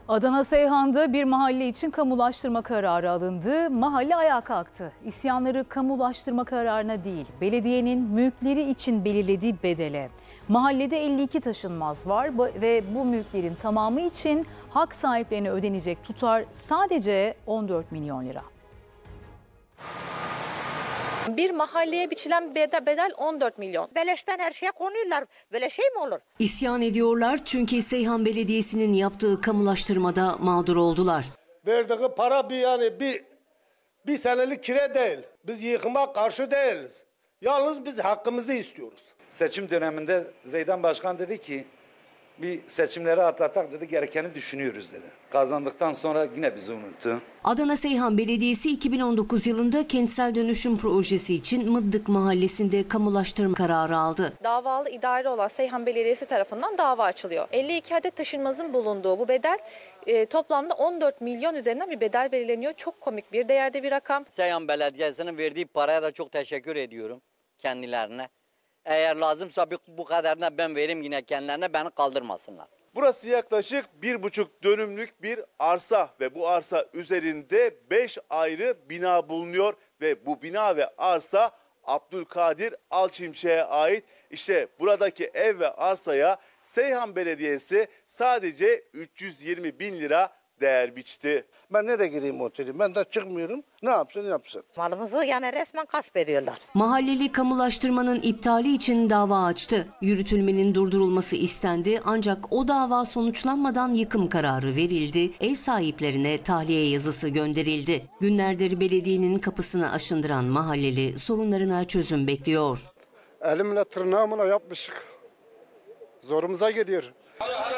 Adana Seyhan'da bir mahalle için kamulaştırma kararı alındı. Mahalle ayağa kalktı. İsyanları kamulaştırma kararına değil, belediyenin mülkleri için belirlediği bedele. Mahallede 52 taşınmaz var ve bu mülklerin tamamı için hak sahiplerine ödenecek tutar sadece 14 milyon lira. Bir mahalleye biçilen bedel 14 milyon. Beleşten her şeye konuyorlar. Böyle şey mi olur? İsyan ediyorlar çünkü Seyhan Belediyesi'nin yaptığı kamulaştırmada mağdur oldular. Verdiği para bir senelik kira değil. Biz yıkıma karşı değiliz. Yalnız biz hakkımızı istiyoruz. Seçim döneminde Zeydan Başkan dedi ki bir seçimleri atlatak dedi, gerekeni düşünüyoruz dedi. Kazandıktan sonra yine bizi unuttu. Adana Seyhan Belediyesi 2019 yılında kentsel dönüşüm projesi için Mıddık Mahallesi'nde kamulaştırma kararı aldı. Davalı idare olan Seyhan Belediyesi tarafından dava açılıyor. 52 adet taşınmazın bulunduğu bu bedel toplamda 14 milyon üzerinden bir bedel belirleniyor. Çok komik bir değerde bir rakam. Seyhan Belediyesi'nin verdiği paraya da çok teşekkür ediyorum kendilerine. Eğer lazımsa bu kadarına ben vereyim yine kendilerine, beni kaldırmasınlar. Burası yaklaşık 1,5 dönümlük bir arsa ve bu arsa üzerinde 5 ayrı bina bulunuyor ve bu bina ve arsa Abdülkadir Alçimşek'e ait. İşte buradaki ev ve arsaya Seyhan Belediyesi sadece 320 bin lira değer biçti. Ben nereye gireyim oteli? Ben de çıkmıyorum. Ne yapsın yapsın. Malımızı yani resmen gasp ediyorlar. Mahalleli kamulaştırmanın iptali için dava açtı. Yürütülmenin durdurulması istendi ancak o dava sonuçlanmadan yıkım kararı verildi. Ev sahiplerine tahliye yazısı gönderildi. Günlerdir belediyenin kapısını aşındıran mahalleli sorunlarına çözüm bekliyor. Elimle tırnağımla yapmışık. Zorumuza gidiyor.